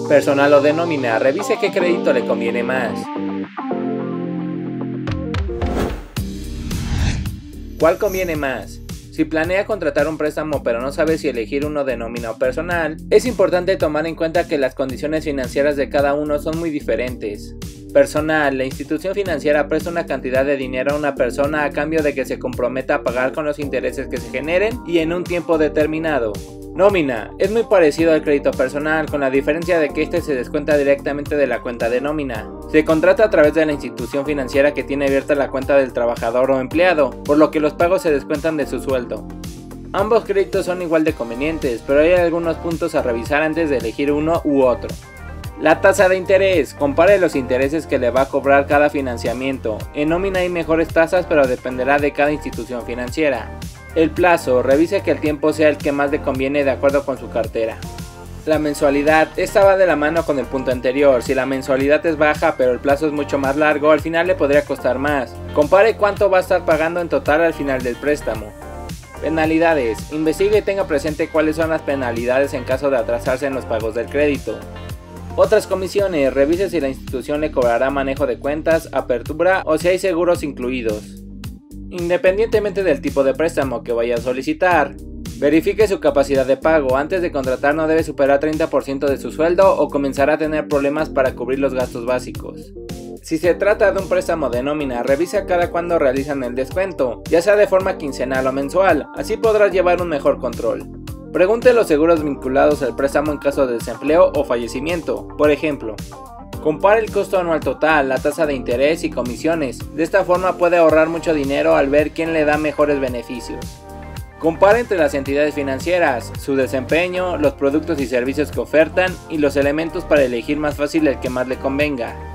Personal o de nómina, revise qué crédito le conviene más. ¿Cuál conviene más? Si planea contratar un préstamo pero no sabe si elegir uno de nómina o personal, es importante tomar en cuenta que las condiciones financieras de cada uno son muy diferentes. Personal, la institución financiera presta una cantidad de dinero a una persona a cambio de que se comprometa a pagar con los intereses que se generen y en un tiempo determinado. Nómina, es muy parecido al crédito personal, con la diferencia de que este se descuenta directamente de la cuenta de nómina. Se contrata a través de la institución financiera que tiene abierta la cuenta del trabajador o empleado, por lo que los pagos se descuentan de su sueldo. Ambos créditos son igual de convenientes, pero hay algunos puntos a revisar antes de elegir uno u otro. La tasa de interés. Compare los intereses que le va a cobrar cada financiamiento. En nómina hay mejores tasas, pero dependerá de cada institución financiera. El plazo. Revise que el tiempo sea el que más le conviene de acuerdo con su cartera. La mensualidad. Esta va de la mano con el punto anterior. Si la mensualidad es baja pero el plazo es mucho más largo, al final le podría costar más. Compare cuánto va a estar pagando en total al final del préstamo. Penalidades. Investigue y tenga presente cuáles son las penalidades en caso de atrasarse en los pagos del crédito. Otras comisiones. Revise si la institución le cobrará manejo de cuentas, apertura o si hay seguros incluidos. Independientemente del tipo de préstamo que vaya a solicitar, verifique su capacidad de pago. Antes de contratar no debe superar 30% de su sueldo o comenzará a tener problemas para cubrir los gastos básicos. Si se trata de un préstamo de nómina, revisa cada cuándo realizan el descuento, ya sea de forma quincenal o mensual, así podrás llevar un mejor control. Pregunte los seguros vinculados al préstamo en caso de desempleo o fallecimiento. Por ejemplo, compare el costo anual total, la tasa de interés y comisiones. De esta forma puede ahorrar mucho dinero al ver quién le da mejores beneficios. Compare entre las entidades financieras, su desempeño, los productos y servicios que ofertan y los elementos para elegir más fácil el que más le convenga.